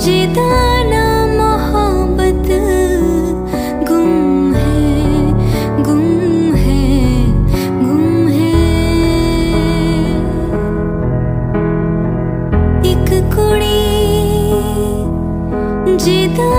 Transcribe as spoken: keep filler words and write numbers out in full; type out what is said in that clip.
जिदाना मोहब्बत गुम है, गुम है, गुम है। एक कुड़ी जिदा